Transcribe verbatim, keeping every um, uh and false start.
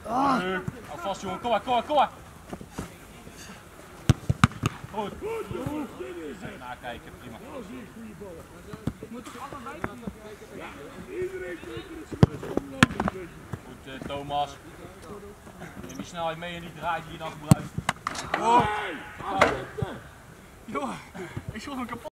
Ah. Leuk. Hou vast jongen, kom maar, kom maar, kom maar. Goed. Even nakijken, prima. Moet toch allebei doen? Goed uh, Thomas. Neem die snelheid mee en die draai die je dan gebruikt. Oh. Joh, ik schrok hem kapot.